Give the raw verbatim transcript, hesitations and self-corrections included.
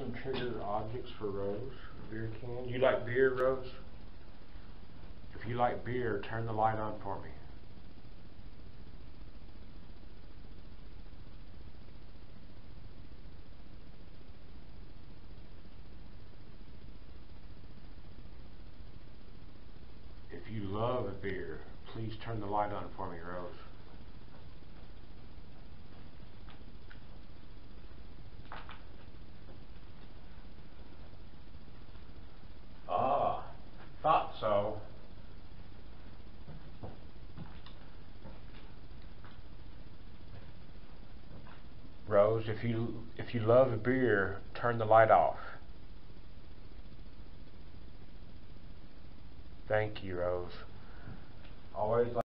non-trigger objects for Rose. Beer can. You like beer, Rose? If you like beer, turn the light on for me. If you love a beer, please turn the light on for me, Rose. Ah, thought so. Rose, if you if you love a beer, turn the light off. Thank you, Rose. Always like